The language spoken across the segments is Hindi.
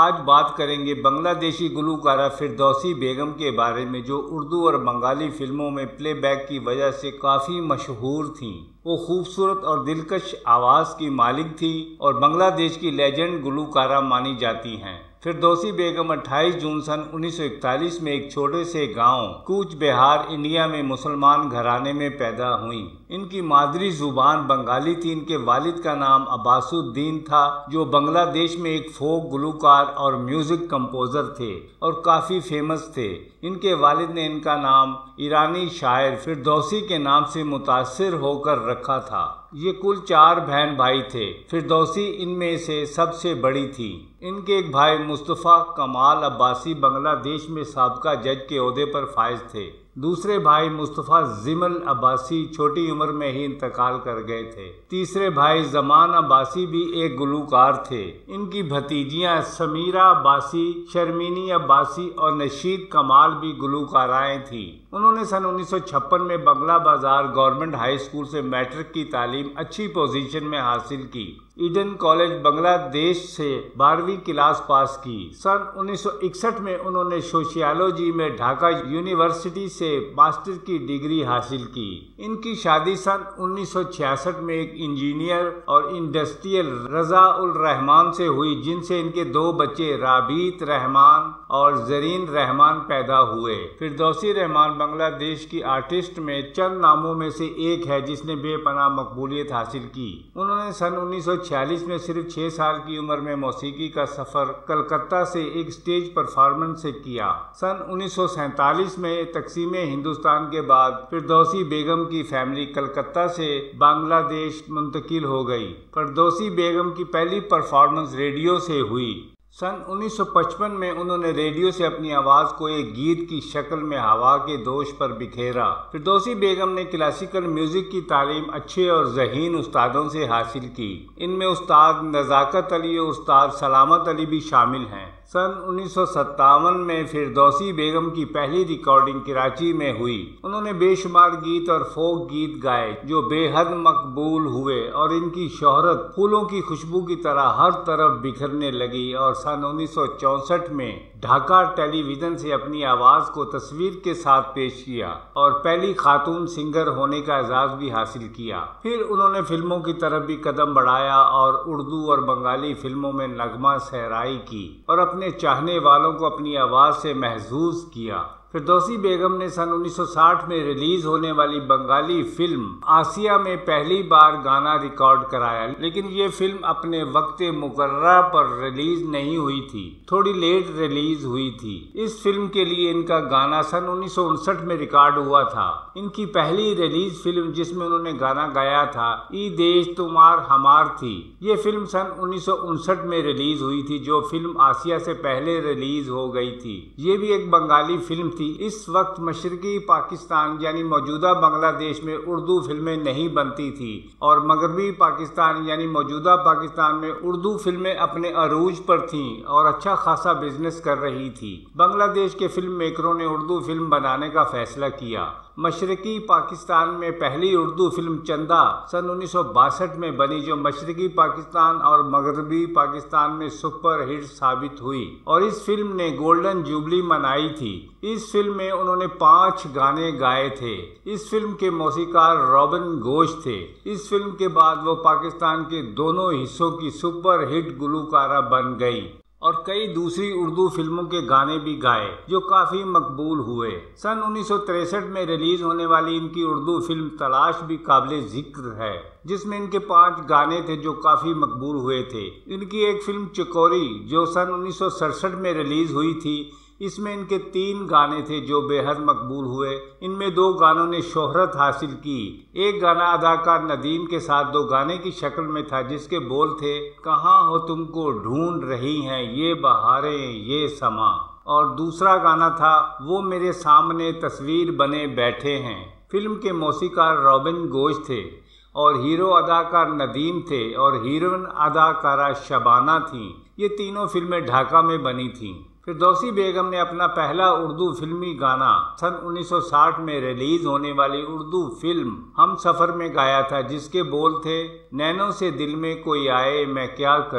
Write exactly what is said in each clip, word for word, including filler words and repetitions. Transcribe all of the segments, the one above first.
आज बात करेंगे बांग्लादेशी गुलकारा फिरदौसी बेगम के बारे में, जो उर्दू और बंगाली फिल्मों में प्लेबैक की वजह से काफ़ी मशहूर थीं। वो खूबसूरत और दिलकश आवाज़ की मालिक थी और बांग्लादेश की लेजेंड गुलकारा मानी जाती हैं। फिरदौसी बेगम अट्ठाईस जून सन उन्नीस सौ इकतालीस में एक छोटे से गांव कूच बिहार इंडिया में मुसलमान घराने में पैदा हुई। इनकी मादरी जुबान बंगाली थी। इनके वालिद का नाम अब्बासुद्दीन था, जो बांग्लादेश में एक फोक गुलकार और म्यूजिक कंपोजर थे और काफ़ी फेमस थे। इनके वालिद ने इनका नाम ईरानी शायर फिरदौसी के नाम से मुतासिर होकर रखा था। ये कुल चार बहन भाई थे। फिरदौसी इनमें से सबसे बड़ी थी। इनके एक भाई मुस्तफ़ा कमाल अब्बासी बांग्लादेश में साबका जज के ओहदे पर फाइज थे। दूसरे भाई मुस्तफ़ा जिमल अब्बासी छोटी उम्र में ही इंतकाल कर गए थे। तीसरे भाई जमान अब्बासी भी एक गुलकार थे। इनकी भतीजियां समीरा अब्बासी, शर्मीनी अब्बासी और नशीद कमाल भी गुलकाराएं थीं। उन्होंने सन उन्नीस सौ छप्पन में Bangla Bazar government high school से मैट्रिक की तालीम अच्छी पोजीशन में हासिल की। ईडन कॉलेज बांग्लादेश से बारहवीं क्लास पास की। सन उन्नीस सौ इकसठ में उन्होंने सोशियोलॉजी में ढाका यूनिवर्सिटी से मास्टर की डिग्री हासिल की। इनकी शादी सन उन्नीस सौ छियासठ में एक इंजीनियर और इंडस्ट्रियल रजा उल रहमान से हुई, जिनसे इनके दो बच्चे राबीत रहमान और जरीन रहमान पैदा हुए। फिरदौसी रहमान बांग्लादेश की आर्टिस्ट में चंद नामों में से एक है जिसने बेपनाह मकबूलियत हासिल की। उन्होंने सन उन्नीस सौ छियालीस में सिर्फ छह साल की उम्र में मौसीकी का सफर कलकत्ता से एक स्टेज परफॉर्मेंस से किया। सन उन्नीस सौ सैतालीस में तकसीम हिंदुस्तान के बाद फिरदौसी बेगम की फैमिली कलकत्ता से बांग्लादेश मुंतकिल हो गई। फिरदौसी बेगम की पहली परफॉर्मेंस रेडियो से हुई। सन उन्नीस सौ पचपन में उन्होंने रेडियो से अपनी आवाज़ को एक गीत की शक्ल में हवा के दोष पर बिखेरा। फिरदौसी बेगम ने क्लासिकल म्यूजिक की तालीम अच्छे और ज़हीन उस्तादों से हासिल की। इनमें उस्ताद नज़ाकत अली और उस्ताद सलामत अली भी शामिल हैं। सन उन्नीस सौ सत्तावन में फिरदौसी बेगम की पहली रिकॉर्डिंग कराची में हुई। उन्होंने बेशुमार गीत और फोक गीत गाए जो बेहद मकबूल हुए और इनकी शोहरत फूलों की खुशबू की तरह हर तरफ बिखरने लगी। और सन उन्नीस सौ चौसठ में ढाका टेलीविजन से अपनी आवाज़ को तस्वीर के साथ पेश किया और पहली खातून सिंगर होने का एजाज़ भी हासिल किया। फिर उन्होंने फिल्मों की तरफ भी कदम बढ़ाया और उर्दू और बंगाली फिल्मों में नगमा सहराई की और अपने चाहने वालों को अपनी आवाज़ से महसूस किया। फिरदौसी बेगम ने सन उन्नीस सौ साठ में रिलीज होने वाली बंगाली फिल्म आसिया में पहली बार गाना रिकॉर्ड कराया, लेकिन ये फिल्म अपने वक्त मुकर्रर पर रिलीज नहीं हुई थी, थोड़ी लेट रिलीज हुई थी। इस फिल्म के लिए इनका गाना सन उन्नीस सौ उनसठ में रिकॉर्ड हुआ था। इनकी पहली रिलीज फिल्म जिसमें उन्होंने गाना गाया था ई देश तुम्हार हमार थी। ये फिल्म सन उन्नीस सौ उनसठ में रिलीज हुई थी, जो फिल्म आसिया से पहले रिलीज हो गई थी। ये भी एक बंगाली फिल्म। इस वक्त मशरकी पाकिस्तान यानी मौजूदा बांग्लादेश में उर्दू फिल्में नहीं बनती थी और मगरबी पाकिस्तान यानी मौजूदा पाकिस्तान में उर्दू फिल्में अपने अरूज पर थीं और अच्छा खासा बिजनेस कर रही थी। बांग्लादेश के फिल्म मेकरों ने उर्दू फिल्म बनाने का फैसला किया। मशरकी पाकिस्तान में पहली उर्दू फिल्म चंदा सन उन्नीस सौ बासठ में बनी, जो मशरकी पाकिस्तान और मगरबी पाकिस्तान में सुपर हिट साबित हुई और इस फिल्म ने गोल्डन जुबली मनाई थी। इस फिल्म में उन्होंने पांच गाने गाए थे। इस फिल्म के मौसीकार रॉबिन घोष थे। इस फिल्म के बाद वो पाकिस्तान के दोनों हिस्सों की सुपर हिट गुलकारा बन गई और कई दूसरी उर्दू फिल्मों के गाने भी गाए जो काफ़ी मकबूल हुए। सन उन्नीस सौ तिरसठ में रिलीज होने वाली इनकी उर्दू फिल्म तलाश भी काबिल जिक्र है, जिसमें इनके पांच गाने थे जो काफ़ी मकबूल हुए थे। इनकी एक फिल्म चकोरी जो सन उन्नीस सौ सड़सठ में रिलीज हुई थी, इसमें इनके तीन गाने थे जो बेहद मकबूल हुए। इनमें दो गानों ने शोहरत हासिल की। एक गाना अदाकार नदीम के साथ दो गाने की शक्ल में था, जिसके बोल थे कहाँ हो तुमको ढूंढ रही हैं ये बहारें ये समा, और दूसरा गाना था वो मेरे सामने तस्वीर बने बैठे हैं। फिल्म के मौसीकार रॉबिन घोष थे और हीरो अदाकार नदीम थे और हीरोइन अदाकारा शबाना थीं। ये तीनों फिल्में ढाका में बनी थीं। फिरदौसी बेगम ने अपना पहला उर्दू फिल्मी गाना सन उन्नीस सौ साठ में रिलीज होने वाली उर्दू फिल्म हम सफ़र में गाया था, जिसके बोल थे नैनों से दिल में कोई आए मैं क्या करूं।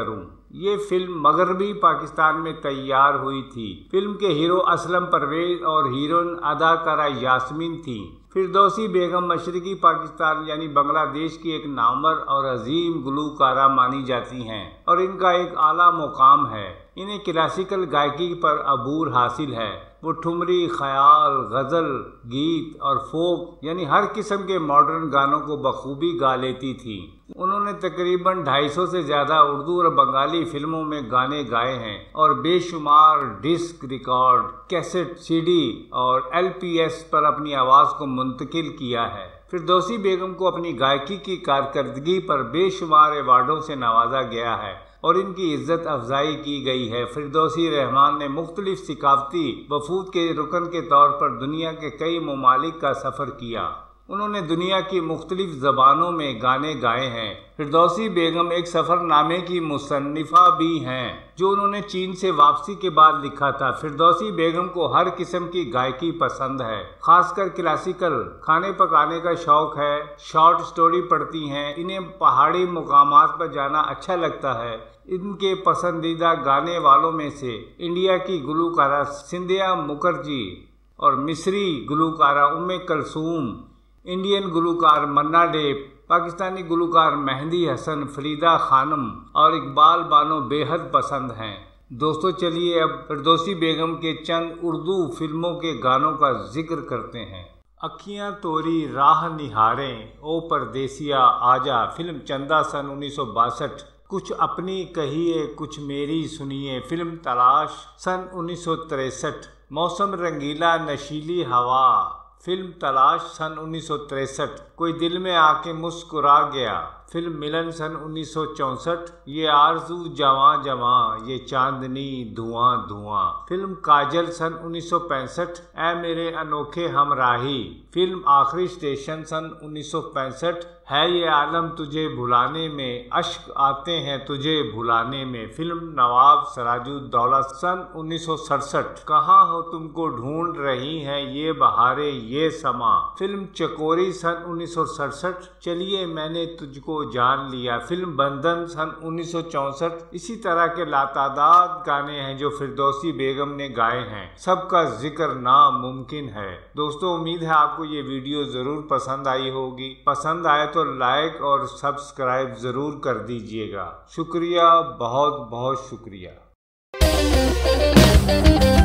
ये फिल्म मगरबी पाकिस्तान में तैयार हुई थी। फिल्म के हीरो असलम परवेज और हीरोइन अदाकारा यास्मीन थी। फिरदौसी बेगम मशरकी पाकिस्तान यानी बांग्लादेश की एक नामवर और अजीम गुलूकारा मानी जाती हैं और इनका एक आला मुकाम है। इन्हें क्लासिकल गायकी पर अबूर हासिल है। वो ठुमरी, ख्याल, गज़ल, गीत और फोक यानी हर किस्म के मॉडर्न गानों को बखूबी गा लेती थी। उन्होंने तकरीबन ढाई सौ से ज़्यादा उर्दू और बंगाली फिल्मों में गाने गाए हैं और बेशुमार डिस्क, रिकॉर्ड, कैसेट, सीडी और एलपीएस पर अपनी आवाज़ को मुंतकिल किया है। फिरदौसी बेगम को अपनी गायकी की कारकर्दगी पर बेशुमार अवार्डों से नवाजा गया है और इनकी इज्जत अफजाई की गई है। फिरदौसी रहमान ने मुख्तलिफ सिकाफती वफूद के रुकन के तौर पर दुनिया के कई ममालिक का सफ़र किया। उन्होंने दुनिया की मुख्तलिफ ज़बानों में गाने गाए हैं। फिरदौसी बेगम एक सफ़रनामे की मुसन्निफ़ा भी हैं जो उन्होंने चीन से वापसी के बाद लिखा था। फिरदौसी बेगम को हर किस्म की गायकी पसंद है, खासकर क्लासिकल। खाने पकाने का शौक़ है, शॉर्ट स्टोरी पढ़ती हैं। इन्हें पहाड़ी मुकामात पर जाना अच्छा लगता है। इनके पसंदीदा गाने वालों में से इंडिया की गुलूकारा सिंधिया मुखर्जी और मिस्री गुलूकारा उम्मे कलसूम, इंडियन गुलूकार मन्ना डे, पाकिस्तानी गुलूकार मेहंदी हसन, फरीदा खानम और इकबाल बानो बेहद पसंद हैं। दोस्तों, चलिए अब फिरदौसी बेगम के चंद उर्दू फिल्मों के गानों का जिक्र करते हैं। अखियाँ तोरी राह निहारें, ओ परदेसिया आजा, फिल्म चंदा सन उन्नीस सौ बासठ। कुछ अपनी कहिए कुछ मेरी सुनिए, फिल्म तलाश सन उन्नीस सौ तिरसठ। मौसम रंगीला नशीली हवा, फिल्म तलाश सन उन्नीस सौ तिरसठ। कोई दिल में आके मुस्कुरा गया, फिल्म मिलन सन उन्नीस सौ चौंसठ। ये आरजू जवां जवां, ये चांदनी धुआं धुआं, फिल्म काजल सन उन्नीस सौ पैंसठ। ए मेरे अनोखे हमराही, फिल्म आखिरी स्टेशन सन उन्नीस सौ पैंसठ। है ये आलम तुझे भुलाने में, अश्क आते हैं तुझे भुलाने में, फिल्म नवाब सिराजुद्दौला सन उन्नीस सौ सड़सठ। कहाँ हो तुमको ढूंढ रही हैं ये बहारे ये समा, फिल्म चकोरी सन उन्नीस सौ सड़सठ। चलिए मैंने तुझको जान लिया, फिल्म बंधन सन उन्नीस सौ चौंसठ। इसी तरह के लातादाद गाने हैं जो फिरदौसी बेगम ने गाए हैं। सबका जिक्र नामुमकिन है। दोस्तों, उम्मीद है आपको ये वीडियो ज़रूर पसंद आई होगी। पसंद आए तो लाइक और सब्सक्राइब ज़रूर कर दीजिएगा। शुक्रिया, बहुत बहुत शुक्रिया।